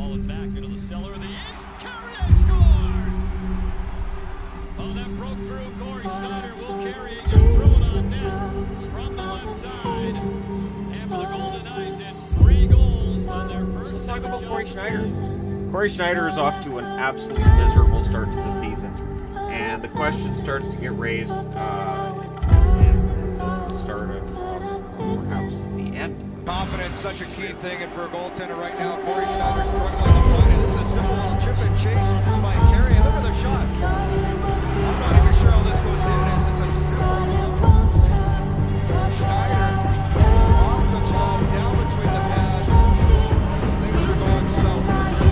Falling back into the cellar of the East. Carrier scores! Oh, that broke through. Corey Schneider will carry it. Just throw it on net from the left side. And for the Golden Knights, it's 3 goals on their first. Let's talk about Corey Schneider. Corey Schneider is off to an absolutely miserable start to the season. And the question starts to get raised, is this the start of perhaps the end? Confidence, such a key thing, and for a goaltender right now, Corey Schneider struggling to find it. This is a simple little chip and chase by Carey. Look at the shot. I'm not even sure how this goes in. It's a simple Schneider off the glove, down between the pads. Things are going south.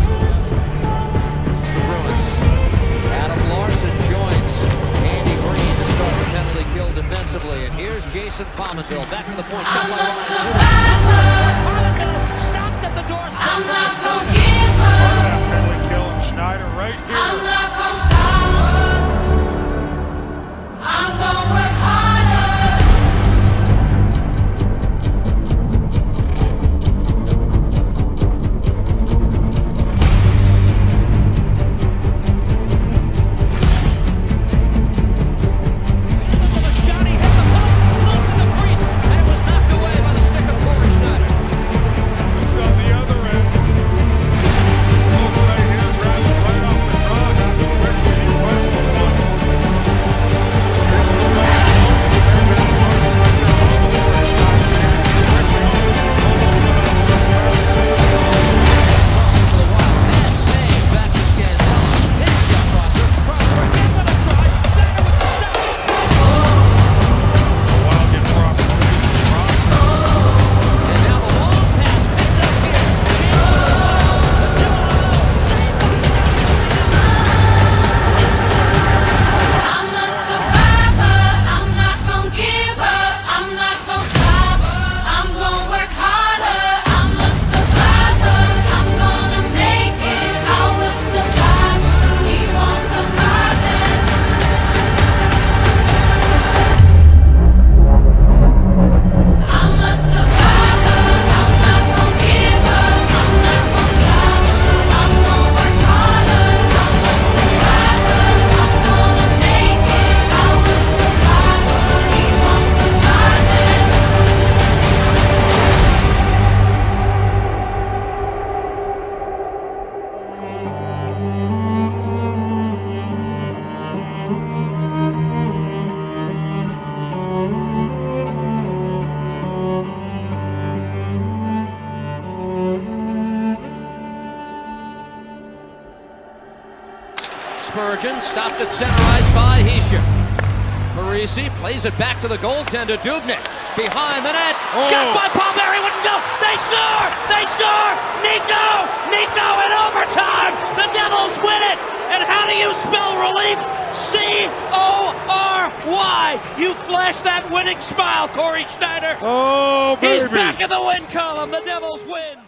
The Bruins. Adam Larson joins Andy Green to start the penalty kill defensively. And here's Jason Pominville back to the point. I'm a survivor. Stopped at the doorstep. I'm not gonna give up. Penalty kill and Schneider right here. I'm not gonna stop. I'm gonna work harder. Johnny hit the post, loose in the crease, and it was knocked away by the stick of Corey Schneider. Just on the other end. Over right here, grabs it right off the draw. That's quickly he went this one. Gets the right close to the edge of the motion right there on the board. Quickly off the For the Wild, man save back to Scandella. His shot crosser, again with a try. Schneider with the stop. Wild get more opportunities to cross. And now the long pass picked up here. I'm a survivor. I'm not gonna give up. I'm not gonna stop. I'm gonna work harder. I'm a survivor. I'm gonna make it. I will survive. Keep on surviving. I'm a survivor. I'm not gonna give up. I'm not gonna stop. I'm gonna work harder. I'm a survivor. I'm gonna make it. I will survive. Keep on surviving. Spurgeon stopped at center ice by Hischier. Parisi plays it back to the goaltender, Dubnyk. Behind the net. Shot by Palmieri, wouldn't go. They score! They score! Nico! Nico in overtime! The Devils win it! And how do you spell relief? C-O-R-Y. You flash that winning smile, Corey Schneider. Oh, baby. He's back in the win column. The Devils win.